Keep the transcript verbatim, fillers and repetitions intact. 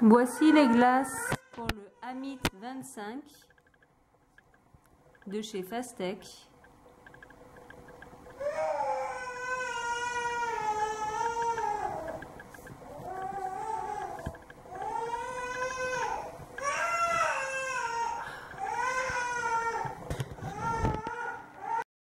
Voici les glaces pour le Amit vingt-cinq de chez Fastech.